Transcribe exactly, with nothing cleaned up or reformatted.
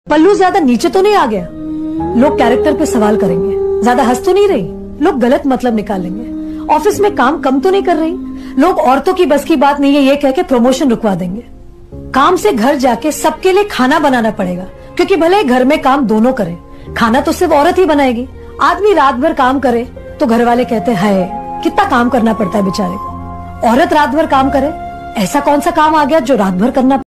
पल्लू ज्यादा नीचे तो नहीं आ गया? लोग कैरेक्टर पे सवाल करेंगे। ज्यादा हंस तो नहीं रही? लोग गलत मतलब निकालेंगे। ऑफिस में काम कम तो नहीं कर रही? लोग औरतों की बस की बात नहीं है ये कह के प्रमोशन रुकवा देंगे। काम से घर जाके सबके लिए खाना बनाना पड़ेगा, क्योंकि भले घर में काम दोनों करें, खाना तो सिर्फ औरत ही बनाएगी। आदमी रात भर काम करे तो घर वाले कहते हैं कितना काम करना पड़ता है बेचारे को। औरत रात भर काम करे, ऐसा कौन सा काम आ गया जो रात भर करना